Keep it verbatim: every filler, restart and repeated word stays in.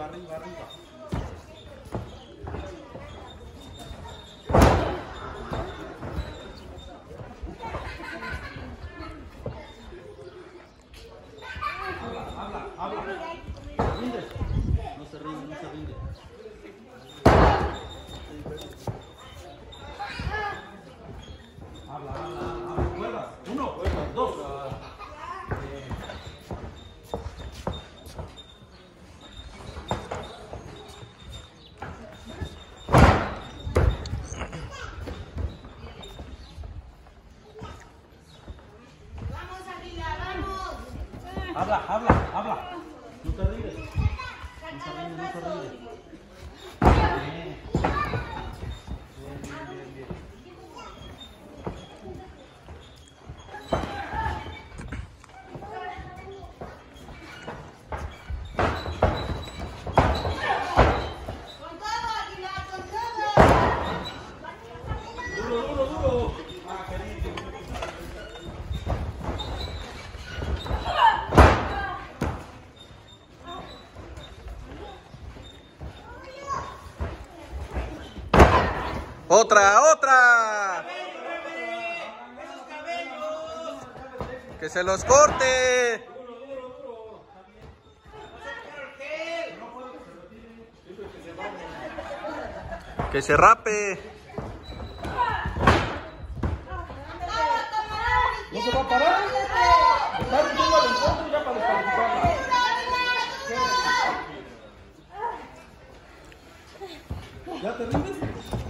arriba, arriba. Habla, habla, habla. Rinde. No se rinde, no se rinde. Habla, habla, habla. Vuelvas. Uno, vuelvas. Dos. Habla, habla, habla. No te rindes. No se rinde, no se rinde. Bien. Bien, bien, bien, bien. Con todo, Aguilar, con todo. Duro, duro, duro. Ah, qué lindo. Otra, otra. Que se los corte. Que se rape. ¿No se va a parar? Está diciendo al encuentro ya para descalificarla. ¿Ya te rindes?